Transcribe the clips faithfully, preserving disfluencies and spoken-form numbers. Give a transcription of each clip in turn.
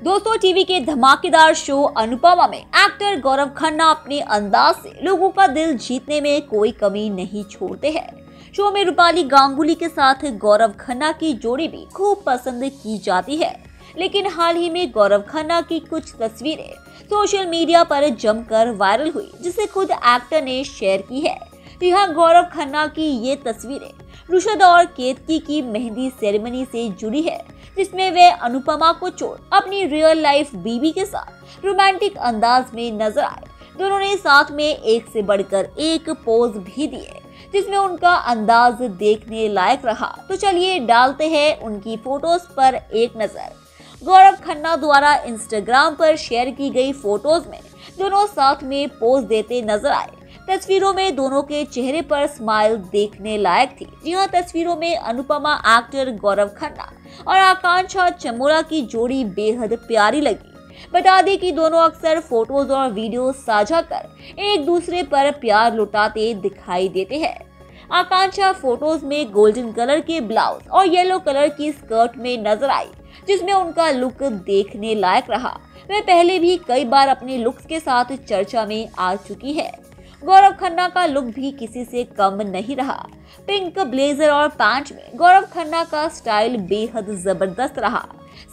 दोस्तों, टीवी के धमाकेदार शो अनुपमा में एक्टर गौरव खन्ना अपने अंदाज से लोगों का दिल जीतने में कोई कमी नहीं छोड़ते हैं। शो में रूपाली गांगुली के साथ गौरव खन्ना की जोड़ी भी खूब पसंद की जाती है, लेकिन हाल ही में गौरव खन्ना की कुछ तस्वीरें सोशल मीडिया पर जमकर वायरल हुई, जिसे खुद एक्टर ने शेयर की है। यहाँ गौरव खन्ना की ये तस्वीरें रुशद और केतकी की मेहंदी सेरेमनी से जुड़ी है, जिसमें वे अनुपमा को छोड़ अपनी रियल लाइफ बीवी के साथ रोमांटिक अंदाज में नजर आए। दोनों ने साथ में एक से बढ़कर एक पोज भी दिए, जिसमें उनका अंदाज देखने लायक रहा। तो चलिए डालते हैं उनकी फोटोज पर एक नजर। गौरव खन्ना द्वारा इंस्टाग्राम पर शेयर की गई फोटोज में दोनों साथ में पोज देते नजर आए। तस्वीरों में दोनों के चेहरे पर स्माइल देखने लायक थी। जी हाँ, तस्वीरों में अनुपमा एक्टर गौरव खन्ना और आकांक्षा चमोला की जोड़ी बेहद प्यारी लगी। बता दें कि दोनों अक्सर फोटोज और वीडियो साझा कर एक दूसरे पर प्यार लुटाते दिखाई देते हैं। आकांक्षा फोटोज में गोल्डन कलर के ब्लाउज और येलो कलर की स्कर्ट में नजर आई, जिसमें उनका लुक देखने लायक रहा। वह पहले भी कई बार अपने लुक्स के साथ चर्चा में आ चुकी है। गौरव खन्ना का लुक भी किसी से कम नहीं रहा। पिंक ब्लेजर और पैंट में गौरव खन्ना का स्टाइल बेहद जबरदस्त रहा।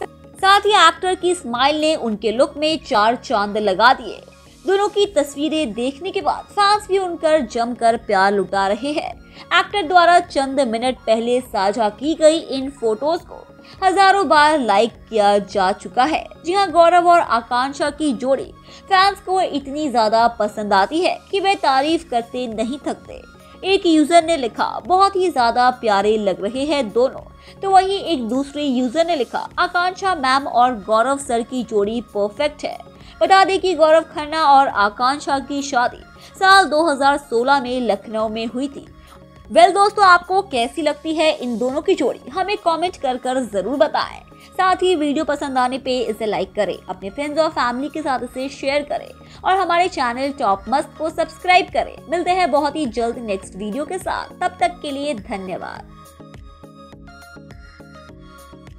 साथ ही एक्टर की स्माइल ने उनके लुक में चार चांद लगा दिए। दोनों की तस्वीरें देखने के बाद फैंस भी उनकर जमकर प्यार लुटा रहे हैं। एक्टर द्वारा चंद मिनट पहले साझा की गई इन फोटोज को हजारों बार लाइक किया जा चुका है। जी हाँ, गौरव और आकांक्षा की जोड़ी फैंस को इतनी ज्यादा पसंद आती है कि वे तारीफ करते नहीं थकते। एक यूजर ने लिखा, बहुत ही ज्यादा प्यारे लग रहे हैं दोनों। तो वहीं एक दूसरे यूजर ने लिखा, आकांक्षा मैम और गौरव सर की जोड़ी परफेक्ट है। बता दें कि गौरव खन्ना और आकांक्षा की शादी साल दो हज़ार सोलह में लखनऊ में हुई थी। वेल well, दोस्तों, आपको कैसी लगती है इन दोनों की जोड़ी, हमें कमेंट कर कर जरूर बताएं। साथ ही वीडियो पसंद आने पे इसे लाइक करें, अपने फ्रेंड्स और फैमिली के साथ इसे शेयर करें और हमारे चैनल टॉप मस्त को सब्सक्राइब करें। मिलते हैं बहुत ही जल्द नेक्स्ट वीडियो के साथ, तब तक के लिए धन्यवाद।